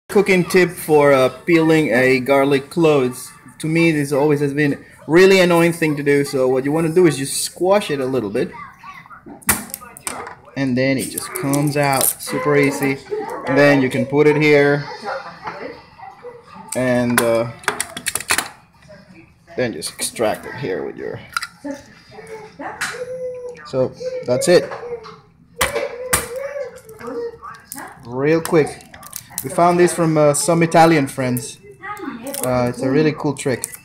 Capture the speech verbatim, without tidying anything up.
Cooking tip for uh, peeling a garlic cloves. To me, this always has been really annoying thing to do. So what you want to do is just squash it a little bit, and then it just comes out super easy. And then you can put it here, and uh, then just extract it here with your. So that's it. Real quick. We found this from uh, some Italian friends. Uh, it's a really cool trick.